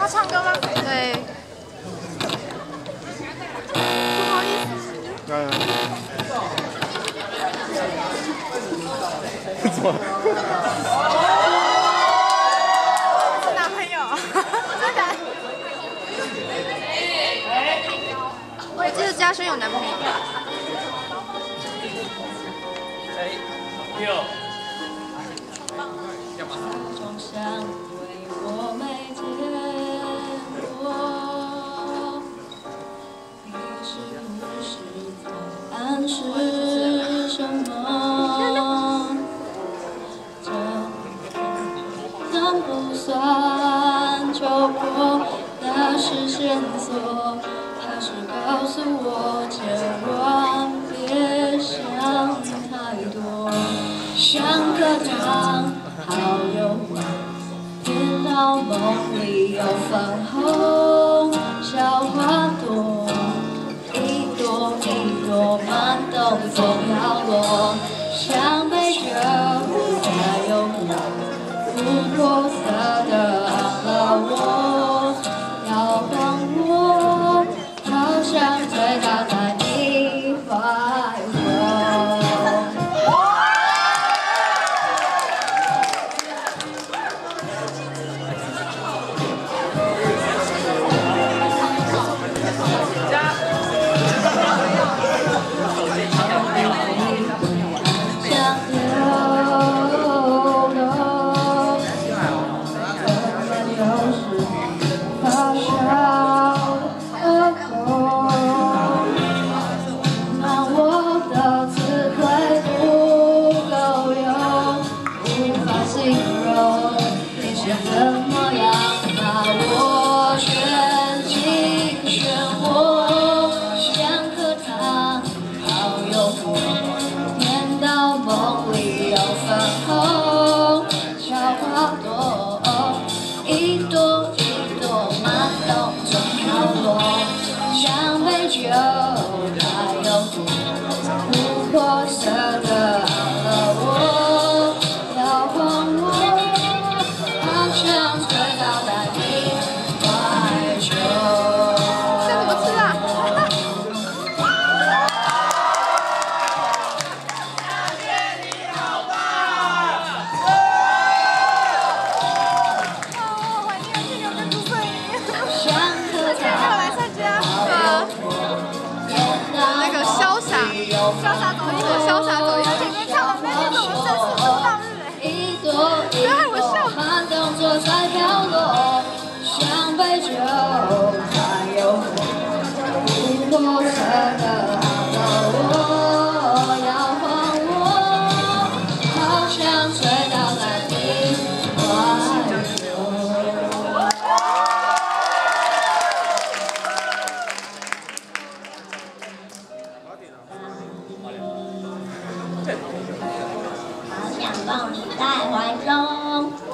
唱歌吗？对。不好意思。 怎么？ 是男朋友？真的？我还记得嘉轩有男朋友。 六。 我没见过，你是不是在暗示什么？这算不算就过？那是线索，还是告诉我千万别想太多？像个糖，好诱惑。 听到梦里有粉红小花朵，一朵一朵慢动作飘落，像杯酒在诱惑，琥珀色的暗了我，摇晃我，好像醉倒在你怀中。 一朵一朵慢动中飘落，像杯酒还有琥珀色的暗了我，摇晃我，好像醉倒在你怀中。 这怎么吃啊？潇洒走一朵，潇洒走一朵。今天唱完那天是我们正式出道日哎。不要害我笑。慢动作在飘落，像杯酒还有琥珀色的暗了我，摇晃我，好像醉倒在你怀中。好想抱你在怀中。